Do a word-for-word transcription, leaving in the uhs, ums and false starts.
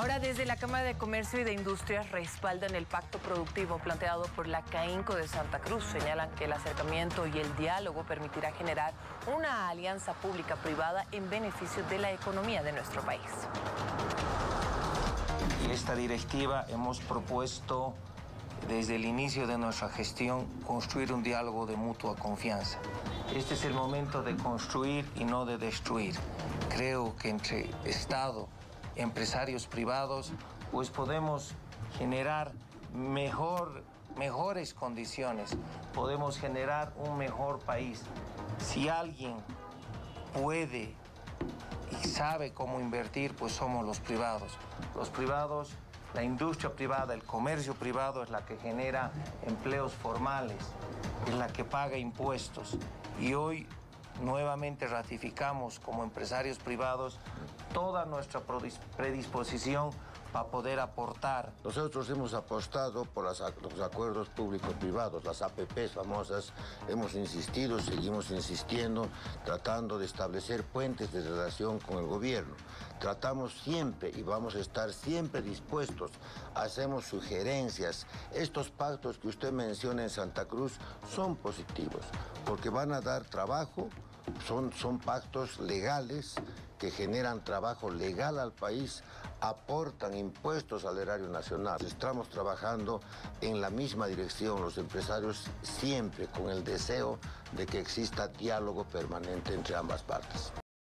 Ahora, desde la Cámara de Comercio y de Industrias respaldan el pacto productivo planteado por la CAINCO de Santa Cruz. Señalan que el acercamiento y el diálogo permitirá generar una alianza pública-privada en beneficio de la economía de nuestro país. En esta directiva hemos propuesto desde el inicio de nuestra gestión construir un diálogo de mutua confianza. Este es el momento de construir y no de destruir. Creo que entre Estado, empresarios privados, pues podemos generar mejor, mejores condiciones, podemos generar un mejor país. Si alguien puede y sabe cómo invertir, pues somos los privados. Los privados, la industria privada, el comercio privado es la que genera empleos formales, es la que paga impuestos. Y hoy nuevamente ratificamos como empresarios privados toda nuestra predisposición para poder aportar. Nosotros hemos apostado por las, los acuerdos público-privados, las A P Pes famosas, hemos insistido, seguimos insistiendo, tratando de establecer puentes de relación con el gobierno. Tratamos siempre y vamos a estar siempre dispuestos, hacemos sugerencias. Estos pactos que usted menciona en Santa Cruz son positivos, porque van a dar trabajo, son, son pactos legales, que generan trabajo legal al país, aportan impuestos al erario nacional. Estamos trabajando en la misma dirección, los empresarios siempre con el deseo de que exista diálogo permanente entre ambas partes.